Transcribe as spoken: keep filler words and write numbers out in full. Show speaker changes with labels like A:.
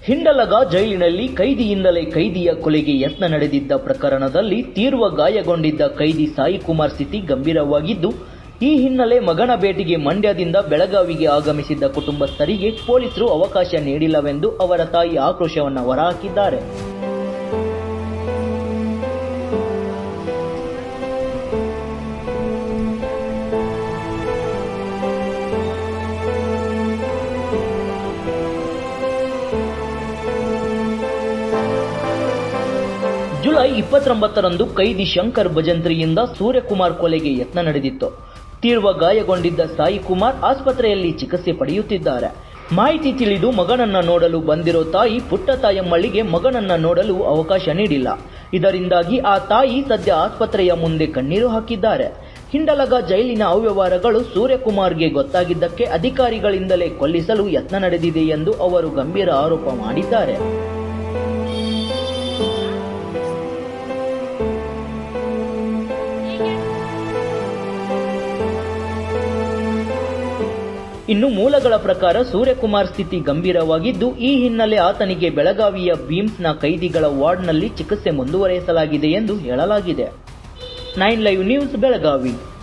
A: ಹಿಂಡಲಗ ಜೈಲಿನಲ್ಲಿ ಕೈದಿಯಿಂದಲೇ ಕೈದಿಯ ಕೊಲೆಗೆ ಯತ್ನ ನಡೆದಿದ್ದ ಪ್ರಕರಣದಲ್ಲಿ ತೀವ್ರ ಗಾಯಗೊಂಡಿದ್ದ ಕೈದಿ ಸಾಯಿಕುಮಾರ್ ಸ್ಥಿತಿ ಗಂಭೀರವಾಗಿದ್ದು, ಈ ಹಿನ್ನೆಲೆ ಮಗನ ಭೇಟಿಗೆ ಮಂಡ್ಯದಿಂದ ಬೆಳಗಾವಿಗೆ ಆಗಮಿಸಿದ್ದ ಕುಟುಂಬಸ್ಥರಿಗೆ ಪೊಲೀಸರು ಅವಕಾಶ ನೀಡಿಲ್ಲವೆಂದು ಅವರ ತಾಯಿ ಆಕ್ರೋಶವನ್ನು ಹೊರಹಾಕಿದ್ದಾರೆ. ಜುಲೈ ಇಪ್ಪತ್ತೊಂಬತ್ತರಂದು ಕೈದಿ ಶಂಕರ್ ಭಜಂತ್ರಿಯಿಂದ ಸೂರ್ಯಕುಮಾರ್ ಕೊಲೆಗೆ ಯತ್ನ ನಡೆದಿತ್ತು. ತೀವ್ರ ಗಾಯಗೊಂಡಿದ್ದ ಸಾಯಿಕುಮಾರ್ ಆಸ್ಪತ್ರೆಯಲ್ಲಿ ಚಿಕಿತ್ಸೆ ಪಡೆಯುತ್ತಿದ್ದಾರೆ. ಮಾಹಿತಿ ತಿಳಿದು ಮಗನನ್ನ ನೋಡಲು ಬಂದಿರೋ ತಾಯಿ ಪುಟ್ಟ ತಾಯಮ್ಮಳಿಗೆ ಮಗನನ್ನ ನೋಡಲು ಅವಕಾಶ ನೀಡಿಲ್ಲ. ಇದರಿಂದಾಗಿ ಆ ತಾಯಿ ಸದ್ಯ ಆಸ್ಪತ್ರೆಯ ಮುಂದೆ ಕಣ್ಣೀರು ಹಾಕಿದ್ದಾರೆ. ಹಿಂಡಲಗ ಜೈಲಿನ ಅವ್ಯವಹಾರಗಳು ಸೂರ್ಯಕುಮಾರ್ಗೆ ಗೊತ್ತಾಗಿದ್ದಕ್ಕೆ ಅಧಿಕಾರಿಗಳಿಂದಲೇ ಕೊಲ್ಲಿಸಲು ಯತ್ನ ನಡೆದಿದೆ ಎಂದು ಅವರು ಗಂಭೀರ ಆರೋಪ ಮಾಡಿದ್ದಾರೆ. ಇನ್ನು ಮೂಲಗಳ ಪ್ರಕಾರ ಸೂರ್ಯಕುಮಾರ್ ಸ್ಥಿತಿ ಗಂಭೀರವಾಗಿದ್ದು, ಈ ಹಿನ್ನೆಲೆ ಆತನಿಗೆ ಬೆಳಗಾವಿಯ ಬೀಮ್ಸ್ನ ಕೈದಿಗಳ ವಾರ್ಡ್ನಲ್ಲಿ ಚಿಕಿತ್ಸೆ ಮುಂದುವರೆಸಲಾಗಿದೆ ಎಂದು ಹೇಳಲಾಗಿದೆ. Nine live news Belagavi.